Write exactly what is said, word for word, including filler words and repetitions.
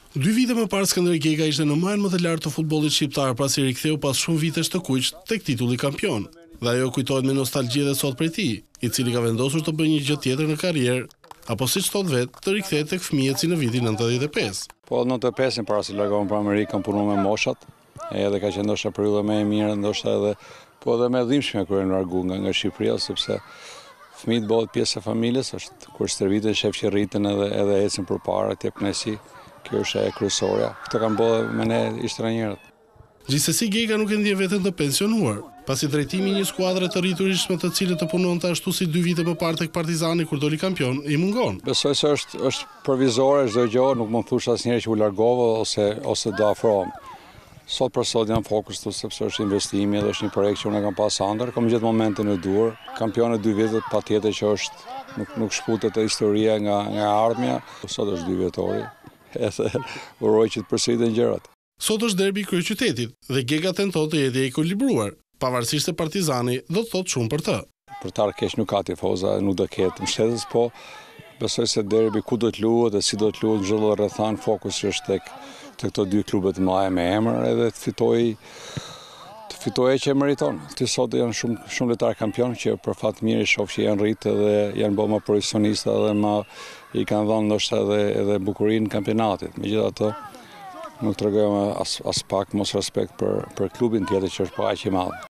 Dy vite më parë Skënderij Gega ishte në majën më të lartë të futbollit shqiptar pasi riktheu pas shumë vitesh të kuq tek titulli kampion. Dhe ajo kujtohet me nostalgji edhe sot prej tij, i cili ka vendosur të bëjë një gjë tjetër në karrierë, apo siç thot vetë, të rikthehet tek fëmijët si në vitin nëntëdhjetë e pesë. Po nëntëdhjetë e pesë para se largohem për Amerikë, kam punuar me moshat, edhe ka qenë ndoshta periudha më e mirë, ndoshta edhe po edhe më e dhimbshme kur e largu nga nga Shqipëria, sepse fëmijët bëhet pjesë e familjes, është kur stërviten, shef që rriten edhe edhe ecin përpara, të jep kënaqësi. Kjo është e kryesorja. Këto kanë bërë me ne ish trajnerët. Gjithsesi Gega nuk e ndjen veten të pensionuar, pasi drejtimi i një skuadre të rriturish me të cilët të punonte ashtu si dy vite më parë tek Partizani kur doli kampion, i mungon. Besoj se është është provizore çdo gjë, nuk mund të thosh asnjëherë që u largova ose ose do afrohem. Sot për sot jam fokusuar sepse është investimi dhe është një projekt që unë kam pas ëndër, kam gjithë momentin e duhur. Kampioni dy vite patjetër që është nuk nuk shfutet e historia nga nga ardhmja, sot është dy vjetori. Edhe uroj që të përsëriten gjërat. Sot është derbi i kryeqytetit dhe Gega tenton të jetë i ekuilibruar, pavarësisht se Partizani do të thotë shumë për të. Për ta keq nuk ka tifoza, nuk do ketë mbështetës, po besoj se derbi ku do të luhet dhe si do të luhet çdo rrethan, fokusi është tek tek këto dy klube të mëdha me emër edhe të fitojë të fitojë që meriton. Ti sot janë shumë shumë lojtarë kampion që për fat mirë shoh që janë rritë dhe janë bërë më profesionistë dhe më i kanë dhënë ndoshta edhe edhe bukurinë e kampionatit. Megjithatë, nuk tregojmë as as pak mos respekt për për klubin tjetër që është pa aq i madh.